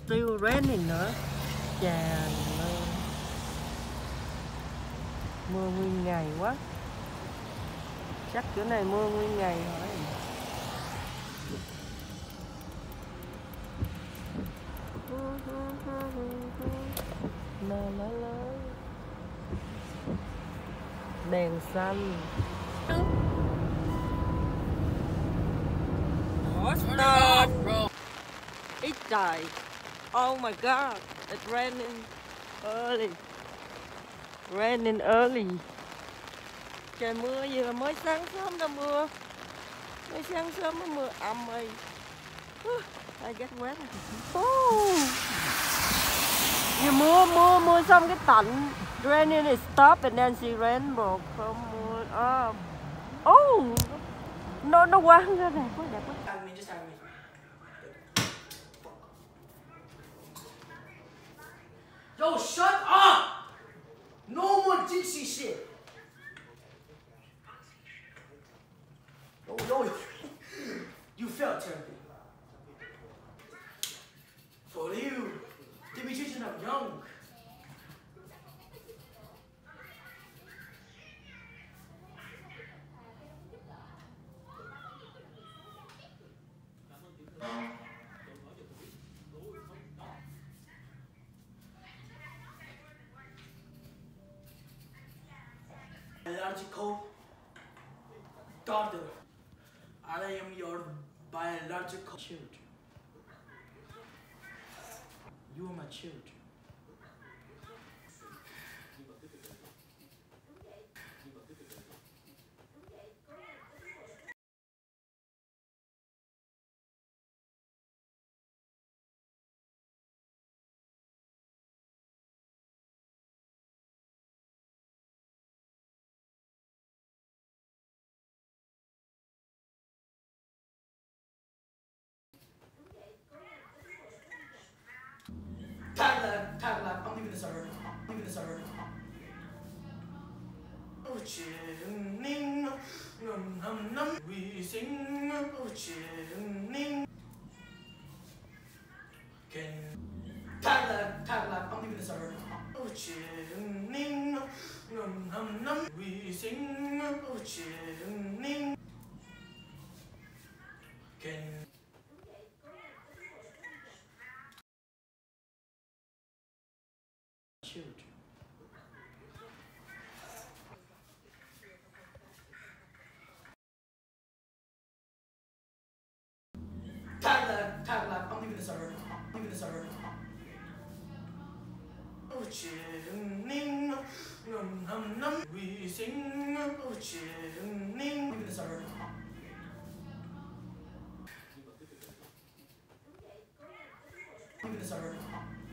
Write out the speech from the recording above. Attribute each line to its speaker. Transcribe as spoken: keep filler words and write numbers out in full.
Speaker 1: still raining nữa. Chà ơi. Mưa nguyên ngày quá. Chắc chỗ này mưa nguyên ngày rồi. La la la. Đèn xanh. Stop, bro. Ít trời. Oh my god, it's raining early. Raining early. Trời mưa gì là mới sáng sớm đã mưa. Mới sáng sớm mới mưa ầm ơi. I get wet. Oh. Như mưa mưa mưa xong cái tạnh. Raining is stop and then she rain bro. Không mưa. Oh. Oh. Nó nó quá ra đẹp quá đẹp quá.
Speaker 2: Yo, shut up! No more gypsy shit. Yo, yo, you felt terrible. For you, they be teaching up young. Biological daughter. I am your biological children. You are my children. Tagline, tagline, I'm leaving this already. I'm leaving this already. Oh, chimney, num num num, we sing. Oh, chimney. Can tagline, tagline, I'm leaving this already. Oh, chimney, num num num, we sing. Oh, chimney. Can children. Tagline, tagline, I'm leaving this already. I'm leaving this already. Oh, chimney, num num num, we sing. Oh, chimney, I'm leaving this already. I'm leaving this already.